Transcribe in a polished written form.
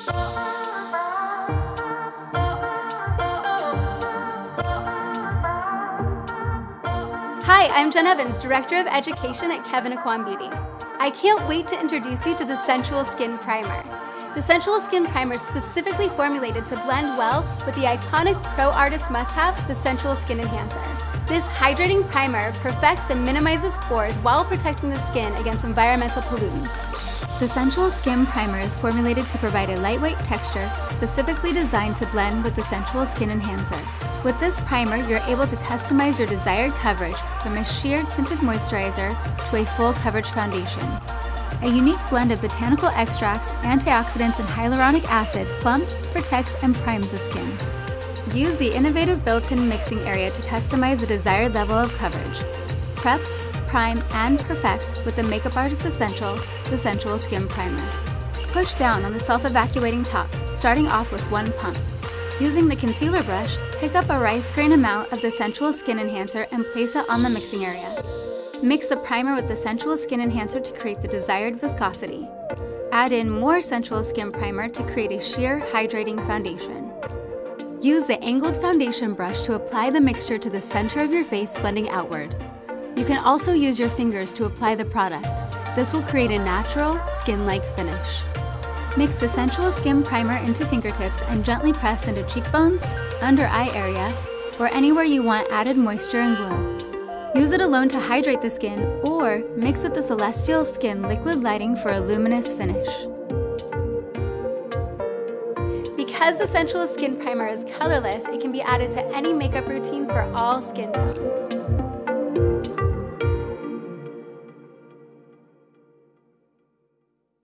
Hi, I'm Jen Evans, Director of Education at Kevyn Aucoin Beauty. I can't wait to introduce you to the Sensual Skin Primer. The Sensual Skin Primer is specifically formulated to blend well with the iconic pro artist must-have, the Sensual Skin Enhancer. This hydrating primer perfects and minimizes pores while protecting the skin against environmental pollutants. The Sensual Skin Primer is formulated to provide a lightweight texture specifically designed to blend with the Sensual Skin Enhancer. With this primer, you're able to customize your desired coverage from a sheer tinted moisturizer to a full coverage foundation. A unique blend of botanical extracts, antioxidants, and hyaluronic acid plumps, protects, and primes the skin. Use the innovative built-in mixing area to customize the desired level of coverage. Prep, prime, and perfect with the Makeup Artist Essential, the Sensual Skin Primer. Push down on the self-evacuating top, starting off with one pump. Using the concealer brush, pick up a rice grain amount of the Sensual Skin Enhancer and place it on the mixing area. Mix the primer with the Sensual Skin Enhancer to create the desired viscosity. Add in more Sensual Skin Primer to create a sheer, hydrating foundation. Use the angled foundation brush to apply the mixture to the center of your face, blending outward. You can also use your fingers to apply the product. This will create a natural, skin-like finish. Mix the Sensual Skin Primer into fingertips and gently press into cheekbones, under eye area, or anywhere you want added moisture and glow. Use it alone to hydrate the skin, or mix with the Celestial Skin Liquid Lighting for a luminous finish. Because the Sensual Skin Primer is colorless, it can be added to any makeup routine for all skin tones.